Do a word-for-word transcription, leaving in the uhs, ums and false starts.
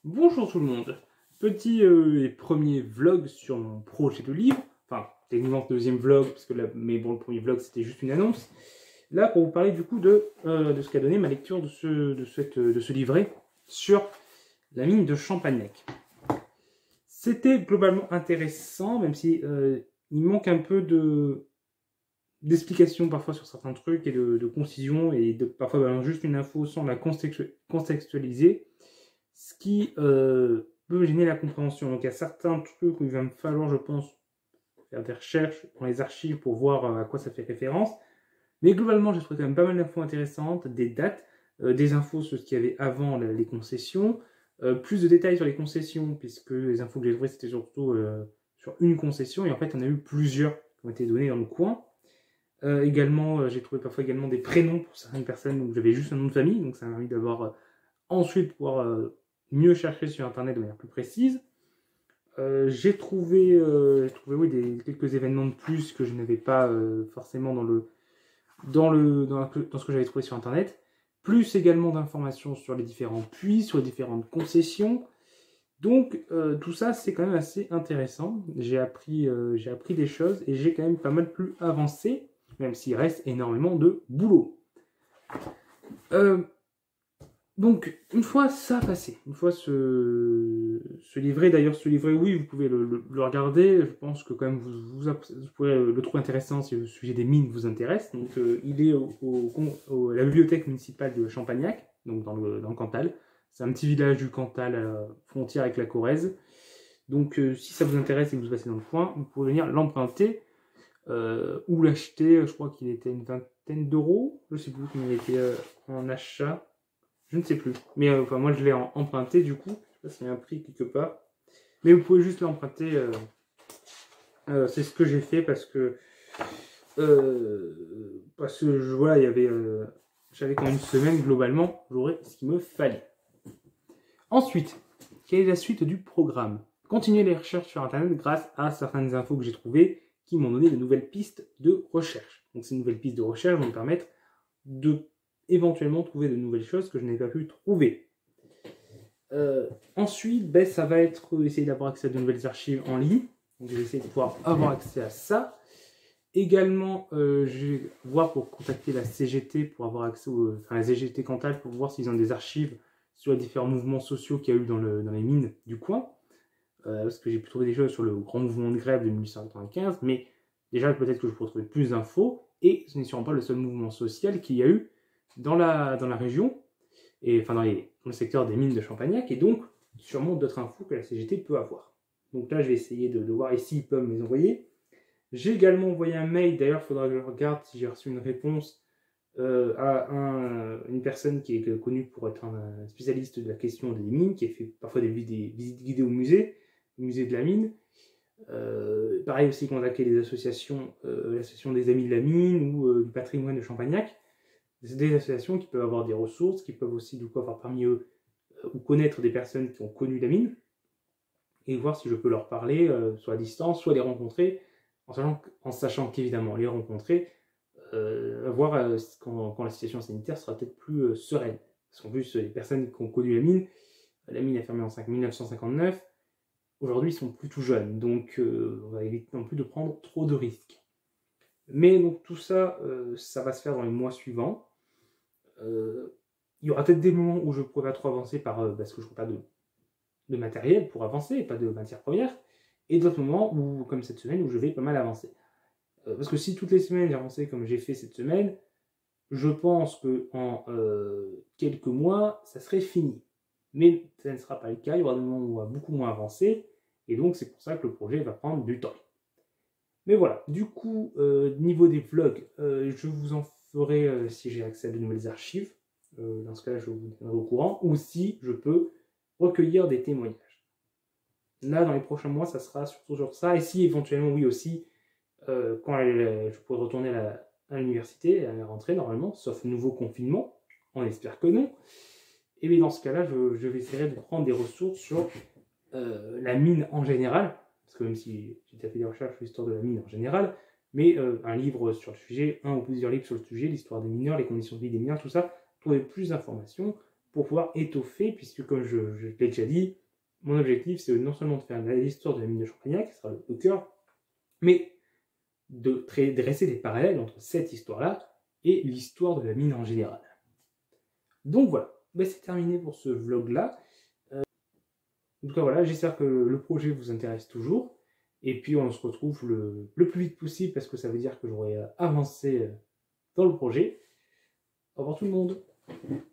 Bonjour tout le monde, petit euh, et premier vlog sur mon projet de livre, enfin techniquement deuxième vlog, parce que là, mais bon le premier vlog c'était juste une annonce, là pour vous parler du coup de, euh, de ce qu'a donné ma lecture de ce, de, cette, de ce livret sur la mine de Champagnac. C'était globalement intéressant, même si euh, il manque un peu de d'explications parfois sur certains trucs et de, de concision et de parfois ben, juste une info sans la contextualiser, ce qui euh, peut gêner la compréhension. Donc il y a certains trucs où il va me falloir, je pense, faire des recherches dans les archives pour voir euh, à quoi ça fait référence. Mais globalement, j'ai trouvé quand même pas mal d'infos intéressantes, des dates, euh, des infos sur ce qu'il y avait avant les concessions, euh, plus de détails sur les concessions, puisque les infos que j'ai trouvées, c'était surtout euh, sur une concession, et en fait, on a eu plusieurs qui ont été données dans le coin. Euh, également, euh, j'ai trouvé parfois également des prénoms pour certaines personnes où j'avais juste un nom de famille, donc ça m'a permis d'avoir euh, ensuite pouvoir euh, mieux chercher sur internet de manière plus précise. Euh, j'ai trouvé, euh, trouvé oui, des, quelques événements de plus que je n'avais pas euh, forcément dans, le, dans, le, dans, la, dans ce que j'avais trouvé sur internet, plus également d'informations sur les différents puits, sur les différentes concessions. Donc euh, tout ça c'est quand même assez intéressant. J'ai appris, euh, j'ai appris des choses et j'ai quand même pas mal plus avancé, même s'il reste énormément de boulot. Euh, Donc, une fois ça passé, une fois ce, ce livret, d'ailleurs ce livret, oui, vous pouvez le, le, le regarder, je pense que quand même vous, vous, vous pourrez le trouver intéressant si le sujet des mines vous intéresse. Donc, euh, il est au, au, au, à la bibliothèque municipale de Champagnac, donc dans le, dans le Cantal. C'est un petit village du Cantal à la frontière avec la Corrèze. Donc, euh, si ça vous intéresse et que vous passez dans le coin, vous pouvez venir l'emprunter euh, ou l'acheter. Je crois qu'il était une vingtaine d'euros, je sais plus combien il était euh, en achat. Je ne sais plus. Mais euh, enfin, moi, je l'ai emprunté, du coup. Je sais pas s'il y a un prix quelque part. Mais vous pouvez juste l'emprunter. Euh, euh, c'est ce que j'ai fait parce que... Euh, parce que, je, voilà, il y avait... Euh, j'avais quand même une semaine, globalement, j'aurais ce qu'il me fallait. Ensuite, quelle est la suite du programme? Continuer les recherches sur Internet grâce à certaines infos que j'ai trouvées qui m'ont donné de nouvelles pistes de recherche. Donc, ces nouvelles pistes de recherche vont me permettre de éventuellement trouver de nouvelles choses que je n'ai pas pu trouver. Euh, ensuite, ben, ça va être essayer d'avoir accès à de nouvelles archives en ligne. Donc, je vais essayer de pouvoir avoir accès à ça. Également, euh, je vais voir pour contacter la C G T pour avoir accès au, enfin la C G T Cantal pour voir s'ils ont des archives sur les différents mouvements sociaux qu'il y a eu dans, le, dans les mines du coin. Euh, parce que j'ai pu trouver des choses sur le grand mouvement de grève de mille huit cent quatre-vingt-quinze, mais déjà peut-être que je pourrais trouver plus d'infos. Et ce n'est sûrement pas le seul mouvement social qu'il y a eu dans la, dans la région, et enfin dans, les, dans le secteur des mines de Champagnac, et donc sûrement d'autres infos que la C G T peut avoir. Donc là, je vais essayer de, de voir ici ils peuvent me les envoyer. J'ai également envoyé un mail, d'ailleurs, il faudra que je regarde si j'ai reçu une réponse euh, à un, une personne qui est connue pour être un spécialiste de la question des mines, qui a fait parfois des visites guidées au musée, au musée de la mine. Euh, pareil aussi, contacter les associations, euh, l'association des Amis de la Mine ou euh, du patrimoine de Champagnac. C'est des associations qui peuvent avoir des ressources, qui peuvent aussi du coup avoir parmi eux euh, ou connaître des personnes qui ont connu la mine, et voir si je peux leur parler, euh, soit à distance, soit les rencontrer, en sachant, en sachant qu'évidemment les rencontrer, euh, voir euh, quand, quand la situation sanitaire sera peut-être plus euh, sereine. Parce qu'en plus, les personnes qui ont connu la mine, la mine a fermé en mille neuf cent cinquante-neuf, aujourd'hui ils sont plus tout jeunes, donc euh, on va éviter non plus de prendre trop de risques. Mais donc tout ça, euh, ça va se faire dans les mois suivants. Euh, il y aura peut-être des moments où je ne pourrai pas trop avancer par, euh, parce que je n'aurai pas de, de matériel pour avancer, pas de matière première, et d'autres moments où, comme cette semaine, où je vais pas mal avancer. Euh, parce que si toutes les semaines j'avançais comme j'ai fait cette semaine, je pense qu'en euh, quelques mois, ça serait fini. Mais ça ne sera pas le cas, il y aura des moments où on va beaucoup moins avancer, et donc c'est pour ça que le projet va prendre du temps. Mais voilà, du coup, euh, niveau des vlogs, euh, je vous en ferai euh, si j'ai accès à de nouvelles archives. Euh, dans ce cas-là, je vous tiendrai au courant. Ou si je peux recueillir des témoignages. Là, dans les prochains mois, ça sera surtout sur ça. Et si éventuellement, oui aussi, euh, quand elle, je pourrai retourner à, la, à l'université, à la rentrée normalement, sauf nouveau confinement, on espère que non. Et bien dans ce cas-là, je, je vais essayer de prendre des ressources sur euh, la mine en général, parce que même si j'ai fait des recherches sur l'histoire de la mine en général, mais euh, un livre sur le sujet, un ou plusieurs livres sur le sujet, l'histoire des mineurs, les conditions de vie des mineurs, tout ça, trouver plus d'informations pour pouvoir étoffer, puisque comme je, je l'ai déjà dit, mon objectif c'est non seulement de faire l'histoire de la mine de Champagnac, qui sera le, le cœur, mais de dresser des parallèles entre cette histoire-là et l'histoire de la mine en général. Donc voilà, ben, c'est terminé pour ce vlog-là. Euh, en tout cas voilà, j'espère que le projet vous intéresse toujours. Et puis on se retrouve le, le plus vite possible, parce que ça veut dire que j'aurai avancé dans le projet. Au revoir tout le monde.